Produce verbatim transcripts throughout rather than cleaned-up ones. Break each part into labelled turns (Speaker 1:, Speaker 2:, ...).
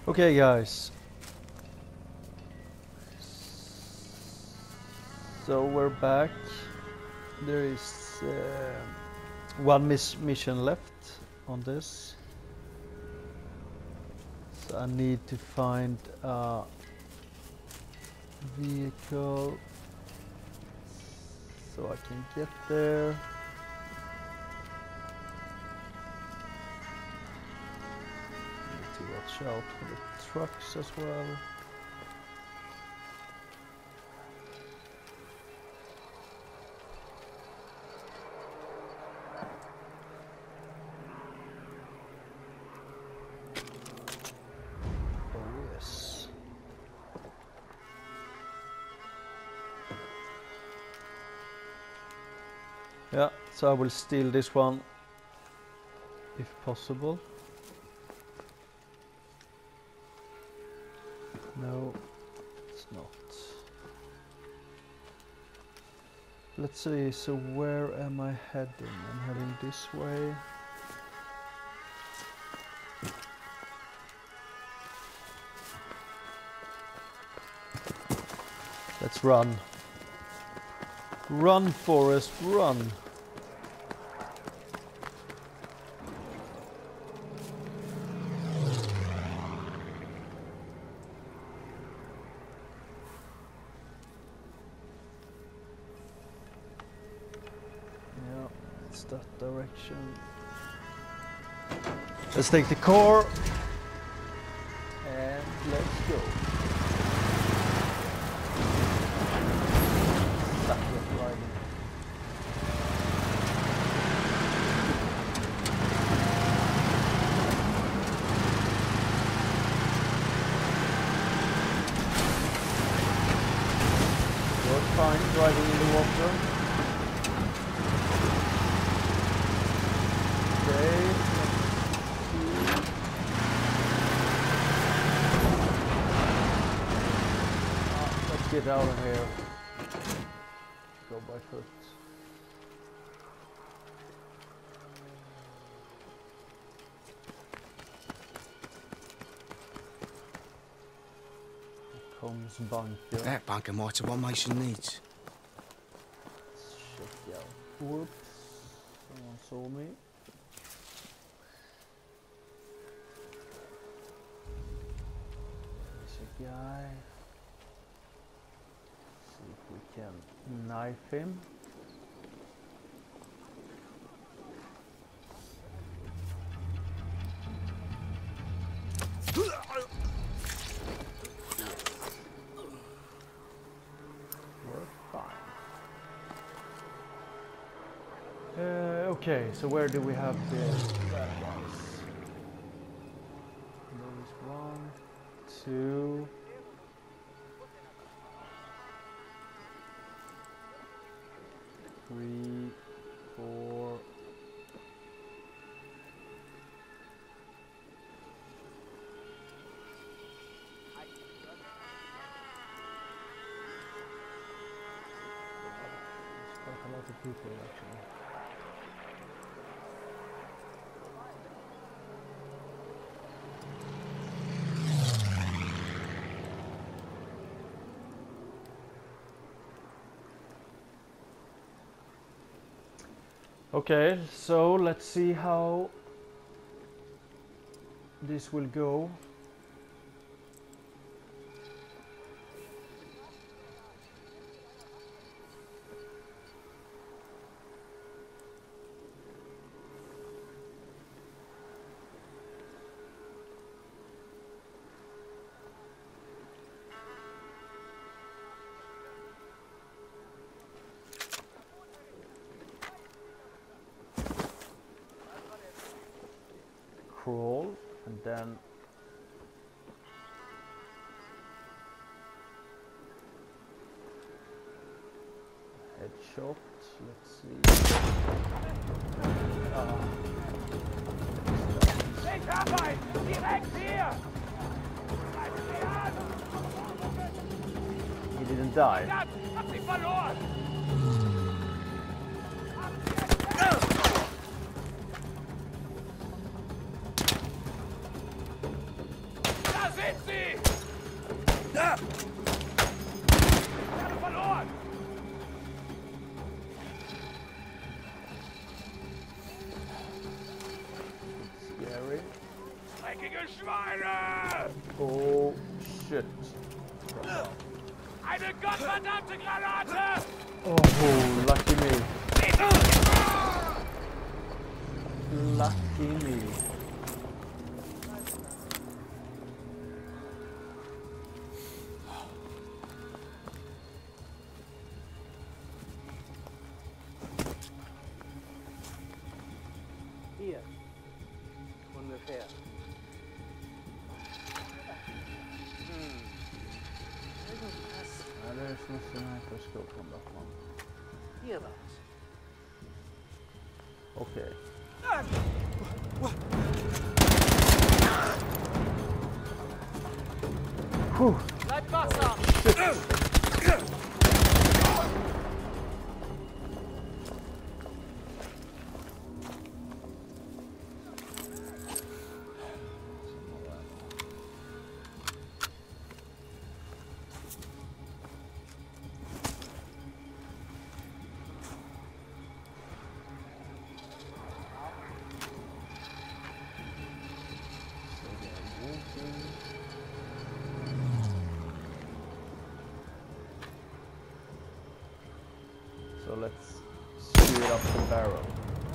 Speaker 1: Okay, guys. So we're back. There is uh, one miss mission left on this. So I need to find a vehicle so I can get there. Need to watch out for the trucks as well. Oh yes. Yeah, so I will steal this one if possible. No, it's not. Let's see, so where am I heading? I'm heading this way. Let's run. Run, Forrest, run. Yeah, it's that direction. Let's take the car and let's go. Suck it, riding. You're fine driving in the water. Okay. Let's get out of here. Go by foot. Here comes bunker.
Speaker 2: That bunker might have what Mason needs.
Speaker 1: Let's check out. Whoops. Someone saw me. There's a guy. See if we can knife him. We're fine. Uh, okay, so where do we have the bad guys? There is one, two. Three, four. There's quite a lot of people actually. Okay, so let's see how this will go. Crawl and then headshot. Let's see. Ah.
Speaker 3: Ich hab einen! Direkt hier!
Speaker 1: He didn't die.
Speaker 3: Hab sie verloren! Da Werde verloren!
Speaker 1: Scary.
Speaker 3: Dreckige Schweine!
Speaker 1: Oh shit.
Speaker 3: Eine gottverdammte Granate!
Speaker 1: Oh, lucky me. Lucky me.
Speaker 4: Hier. Ungefähr. Hm. Irgendwas.
Speaker 1: Ja, det är som en mikroskop om bakom.
Speaker 4: Hier war's.
Speaker 1: Okej. Puh.
Speaker 4: Bleib wachsam!
Speaker 1: So let's shoot up the barrel.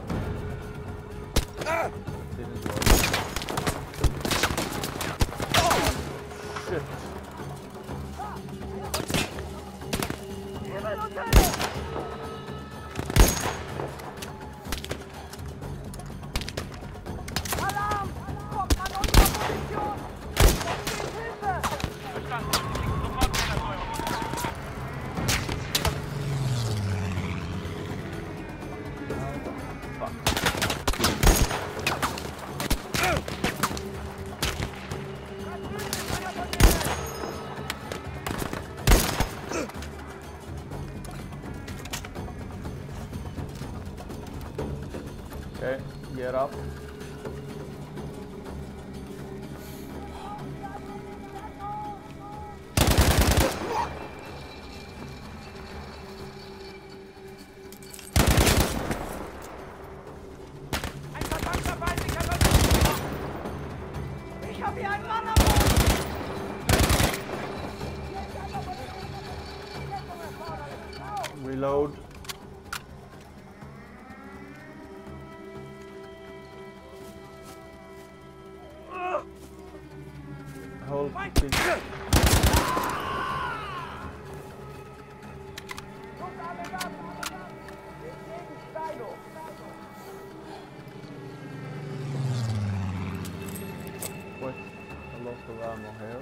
Speaker 1: Didn't work. Shit.
Speaker 3: Alarm! Kommt an unsere Position! Hilfe! Verstanden. Sofort Fehlersteuerung.
Speaker 1: Okay, get up.
Speaker 3: Ein verdammter feindlicher Soldat! Ich hab hier einen Mann am Boden!
Speaker 1: Reload. Hold the
Speaker 3: Kommt alle da! Gegen Steino!
Speaker 1: Quite a lot of ammo here.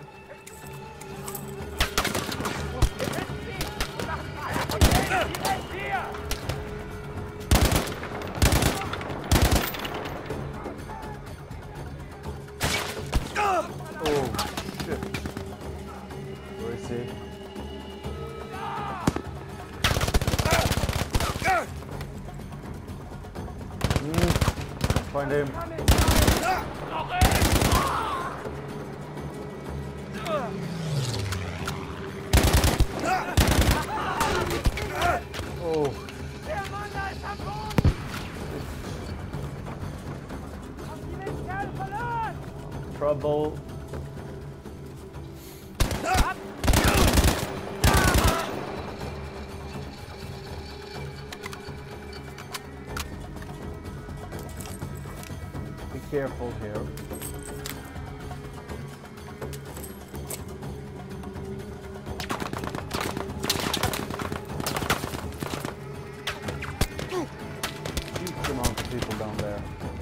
Speaker 3: Direkt hier!
Speaker 1: Oh shit. Where is he? Mm. Find him.
Speaker 3: Noch ein!
Speaker 1: Oh,
Speaker 3: Der Mann da ist am Boden! Haben Sie den Kerl verloren?
Speaker 1: trouble. Be careful here. Huge amount of people down there.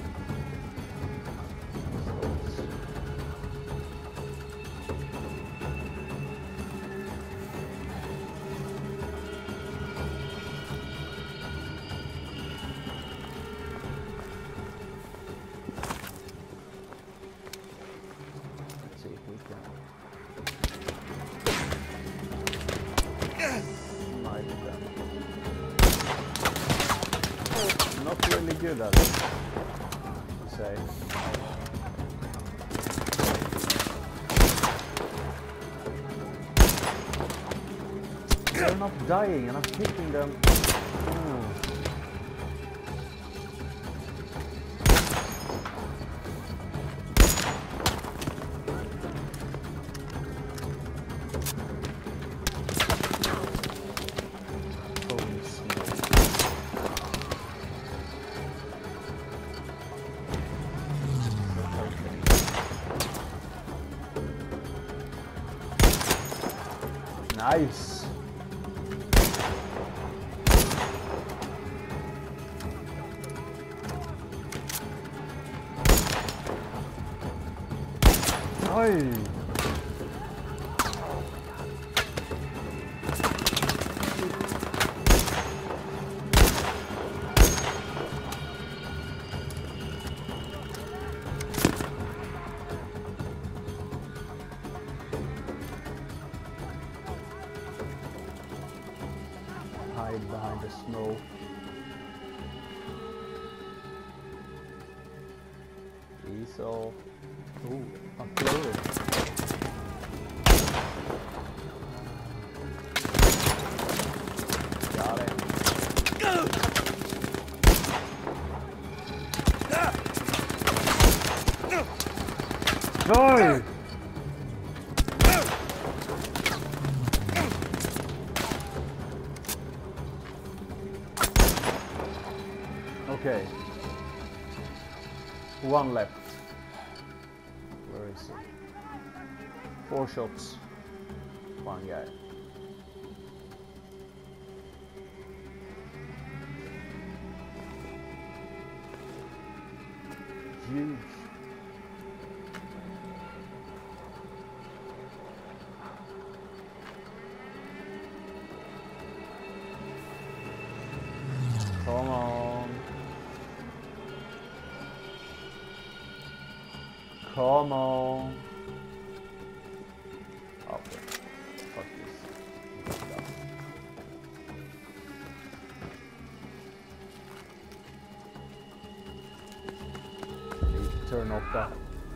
Speaker 1: Let's see if we can. Snipe them. Not really good at it, to say. they're not dying and I'm hitting them. Oh. Holy smoke. Nice. Oi. Hide behind the snow. He's all ooh, uploaded. Got it. No! Okay. One left. Where is he? Four shots. One guy. Huge. Come on. Come on. Okay. Fuck this. Need to turn off that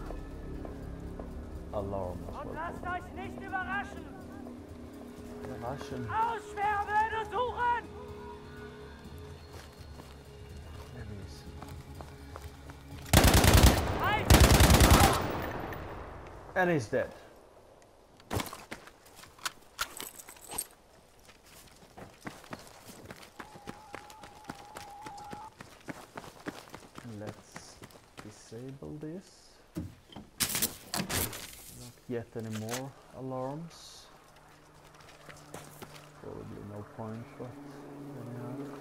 Speaker 1: alarm as
Speaker 3: Und
Speaker 1: well.
Speaker 3: lasst euch nicht überraschen!
Speaker 1: Überraschen.
Speaker 3: Ausschwärmen und suchen!
Speaker 1: Enemies.
Speaker 3: Halt!
Speaker 1: And he's dead. Let's disable this. Not yet any more alarms. Probably no point, but anyhow.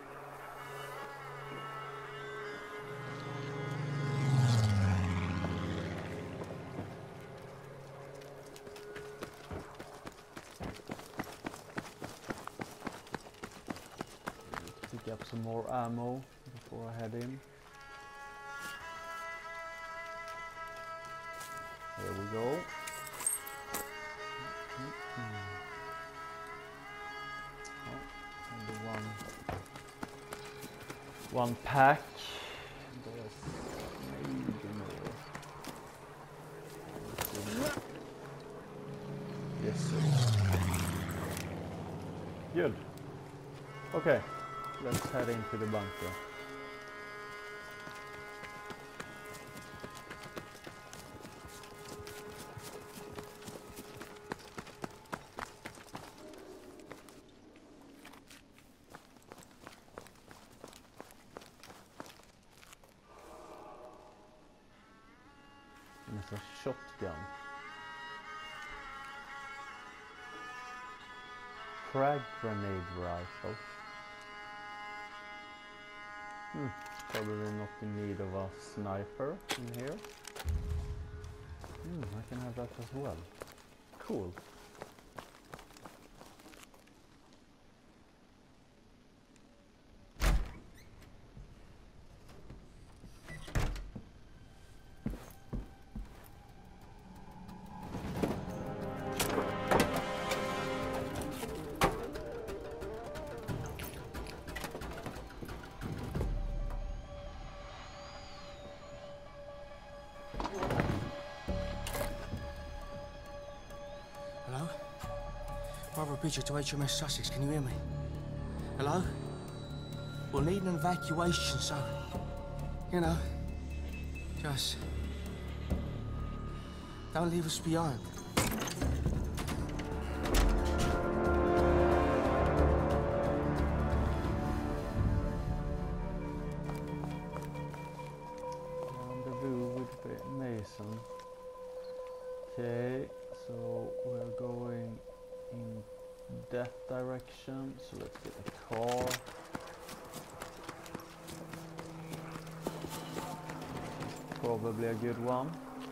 Speaker 1: Pick up some more ammo before I head in. Here we go. Mm-hmm. Oh, and the one, one pack. There's maybe more. Let's see. Yes, sir. Good. Okay, let's head into the bunker. There's a shotgun. Frag grenade rifle. Hmm, probably not in need of a sniper in here. Hmm, I can have that as well. Cool.
Speaker 2: Brother Bridger to H M S Sussex, can you hear me? Hello? We'll need an evacuation, so... You know... Just... Don't leave us behind.
Speaker 1: Rendezvous with Mason. Okay, so we're going in that direction, so let's get a car. Probably a good one.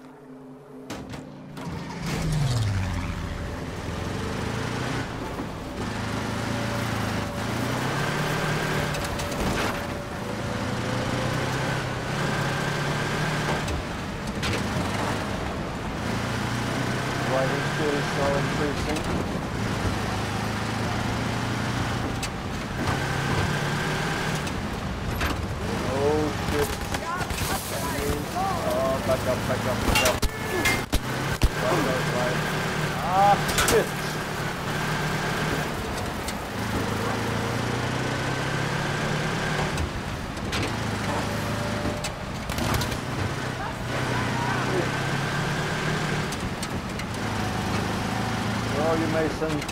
Speaker 1: Driving skills are increasing. Back up, back up, back up. Right, right, right. Ah, shit! Where are you, Mason?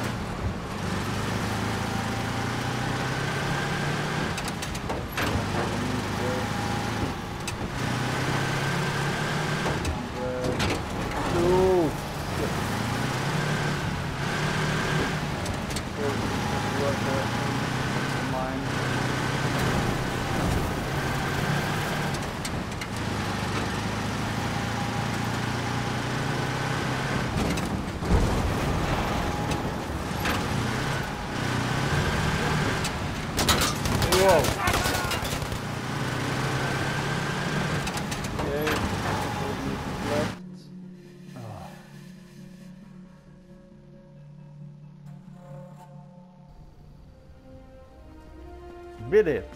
Speaker 1: Bid it.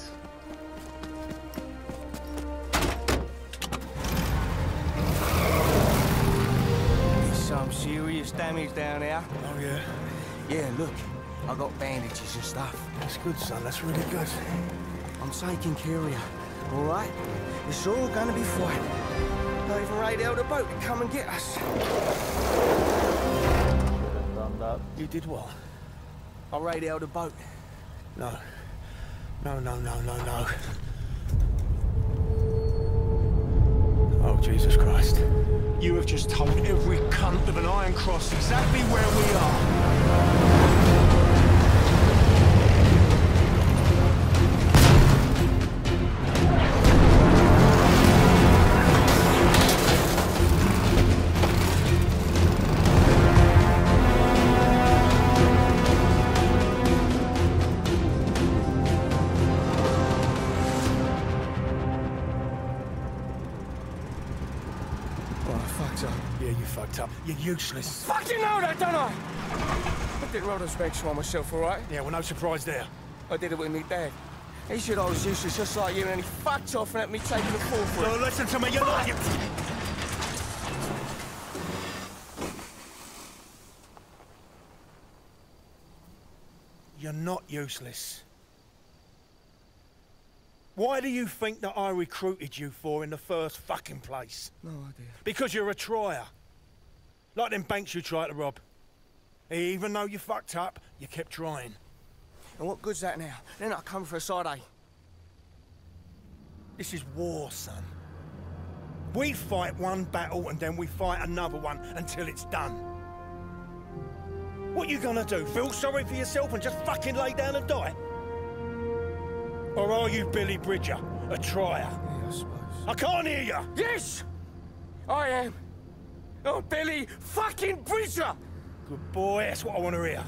Speaker 2: Some serious damage down there.
Speaker 5: Oh, yeah?
Speaker 2: Yeah, look. I got bandages and stuff.
Speaker 5: That's good, son. That's really good.
Speaker 2: I'm taking care of you. All right? It's all gonna be fine. I even radioed a boat to come and get us.
Speaker 1: Should have done that.
Speaker 5: You did what?
Speaker 2: I radioed a boat.
Speaker 5: No. No, no, no, no, no. Oh, Jesus Christ.
Speaker 6: You have just told every cunt of an Iron Cross exactly where we are.
Speaker 5: Yeah, you fucked up. You're useless.
Speaker 2: Fucking know that, don't I? I did roll those bags on myself, all right?
Speaker 5: Yeah, well, no surprise there.
Speaker 2: I did it with me dad. He said I was useless just like you, and he fucked off and let me take the fall for
Speaker 5: No,
Speaker 2: it.
Speaker 5: listen to me, you're not... You're not useless. Why do you think that I recruited you for in the first fucking place?
Speaker 2: No idea.
Speaker 5: Because you're a trier. Like them banks you tried to rob. Even though you fucked up, you kept trying.
Speaker 2: And what good's that now? They're not coming for a side, eh?
Speaker 5: This is war, son. We fight one battle and then we fight another one until it's done. What you gonna do? Feel sorry for yourself and just fucking lay down and die? Or are you Billy Bridger, a trier?
Speaker 2: Yeah, I suppose.
Speaker 5: I can't hear you!
Speaker 2: Yes! I am. Oh, Billy fucking Bridger!
Speaker 5: Good boy, that's what I want to hear.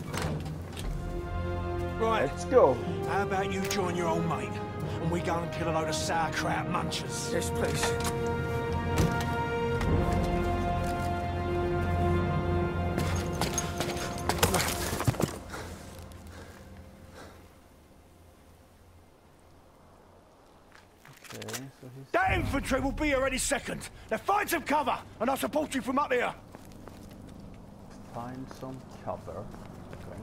Speaker 5: Right,
Speaker 1: Let's go.
Speaker 6: How about you join your old mate and we go and kill a load of sauerkraut munchers?
Speaker 2: Yes, please.
Speaker 1: Okay, so he's...
Speaker 5: that infantry will be here any second. Now find some cover and I'll support you from up here.
Speaker 1: Find some cover. Okay.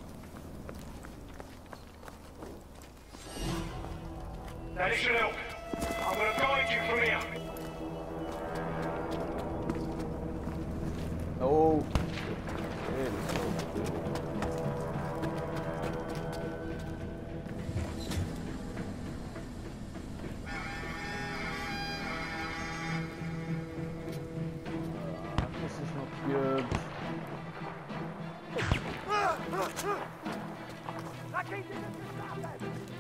Speaker 5: Now this should help. I'm gonna guide you from here.
Speaker 1: Oh, it is so good. Uh, this is not good.
Speaker 3: Rakete sind gestartet!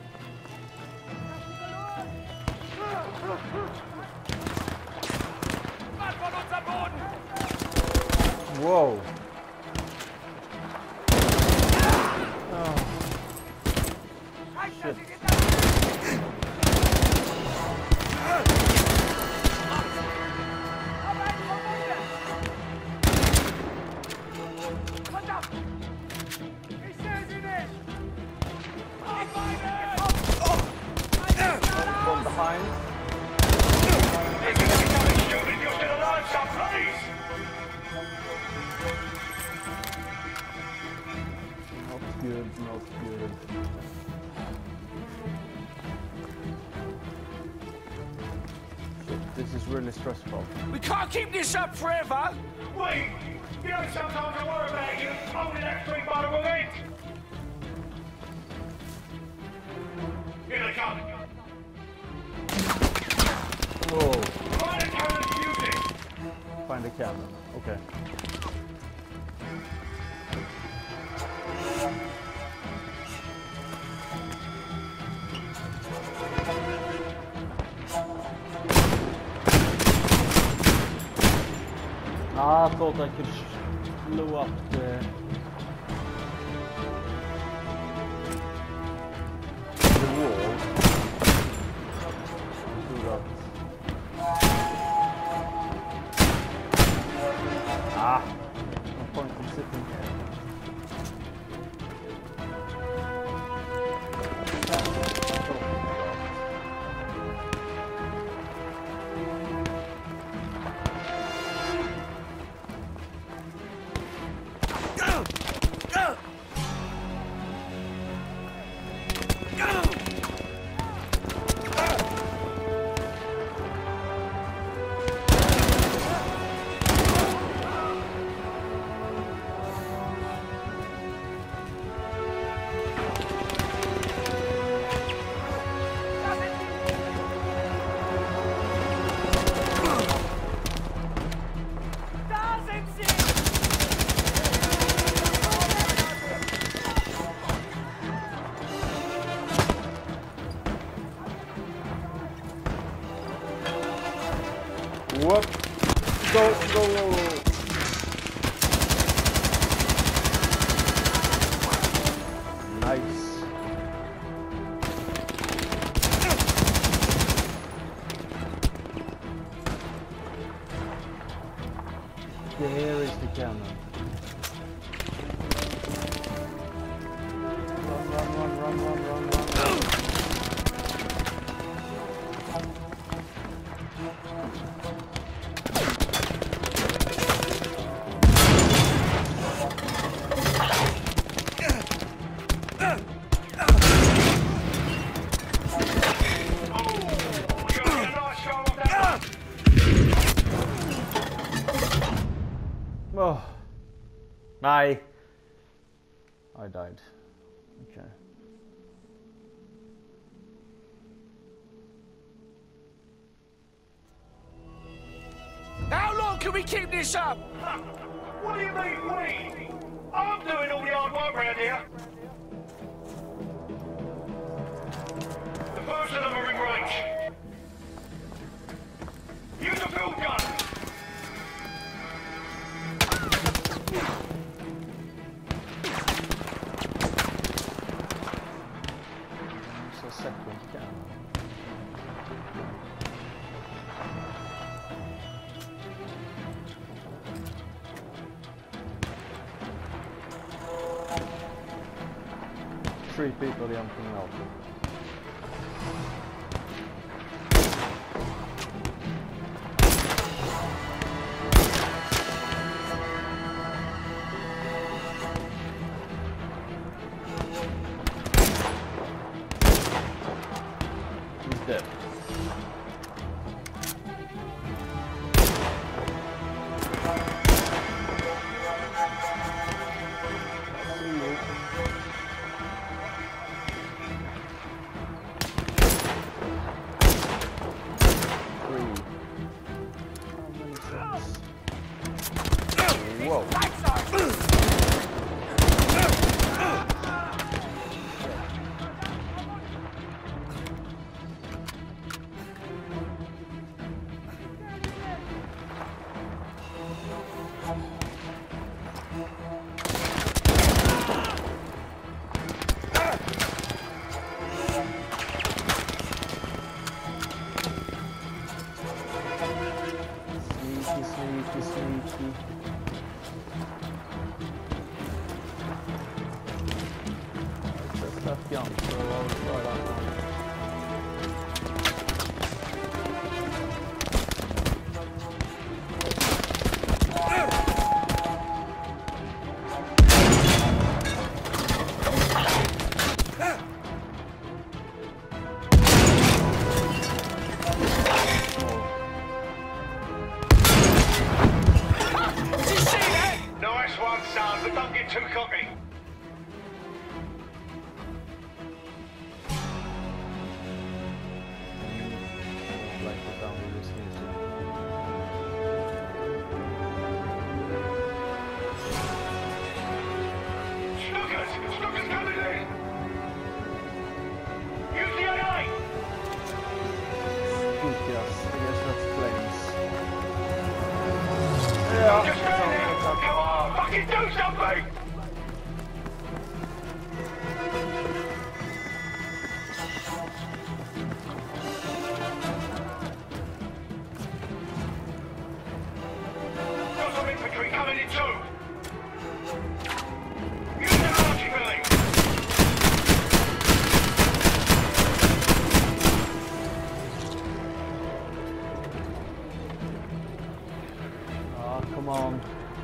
Speaker 3: Mann von unserem Boden!
Speaker 1: Whoa.
Speaker 3: Scheiße,
Speaker 1: Shit.
Speaker 3: sie geht Aber ein Verwundet! Verdammt! Ich sehe sie nicht! Auf meine!
Speaker 1: From behind.
Speaker 5: If you're becoming stupid, you're still alive, son, please!
Speaker 1: Not good, not good. Shit, this is really stressful.
Speaker 2: We can't keep this up forever.
Speaker 5: Wait! You know sometimes I worry about you holding that string by the wrong end. Here they come.
Speaker 1: Whoa.
Speaker 5: Find a cannon to use it.
Speaker 1: Find a cabin. Okay. Ah, I thought I could blow up the the wall. Do that. Ah, no point in sitting here.
Speaker 3: Da sind sie!
Speaker 1: What? Go, go, go, go. Nice. There is the cannon. Run, run, run, run, run, run, run.
Speaker 5: You're a nice shot of that.
Speaker 1: Oh. I. I died. Okay.
Speaker 2: How long can we keep this up?
Speaker 5: What do you mean, we? I'm doing all the hard work around here. The first of them are in range. Use a field gun.
Speaker 1: It's a second cannon. Three people jumping out. gun, so I'll try that one.
Speaker 6: Nice one, son, but don't get too cocky.
Speaker 1: Like the down with this music.
Speaker 6: Snookers! Snookers coming in! Use the A I!
Speaker 1: Yes, I guess that's flames.
Speaker 6: Just stand there! Come on! Fucking do something! Got some infantry coming in too! Use the artillery!
Speaker 1: Ah, come on.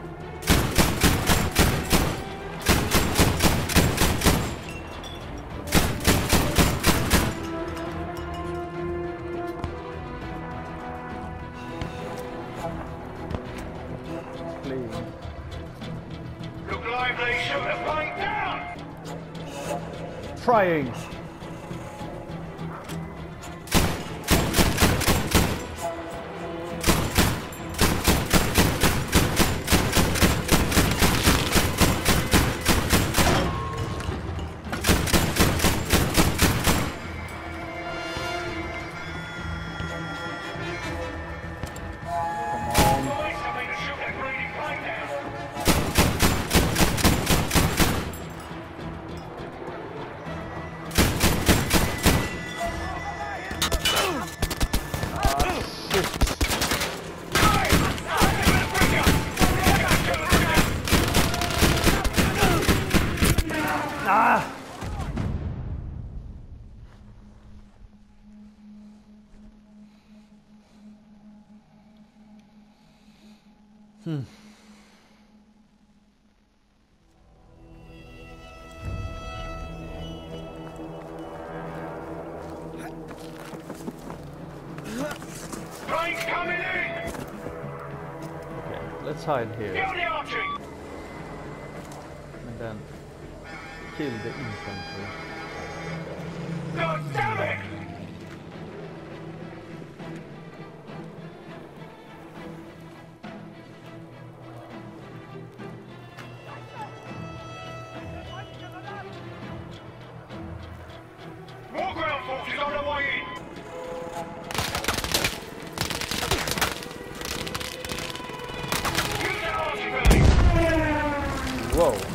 Speaker 1: Fleeing.
Speaker 6: Look lively! Shoot the plane down!
Speaker 1: Trying.
Speaker 6: Find something to shoot that bleeding plane down!
Speaker 1: Ah! Hmm.
Speaker 6: Plane's coming in!
Speaker 1: Okay, let's hide here
Speaker 6: Get on the archie!
Speaker 1: and then kill the infantry.
Speaker 6: God damn it! More ground forces on the way in! Use the artillery!
Speaker 1: Whoa.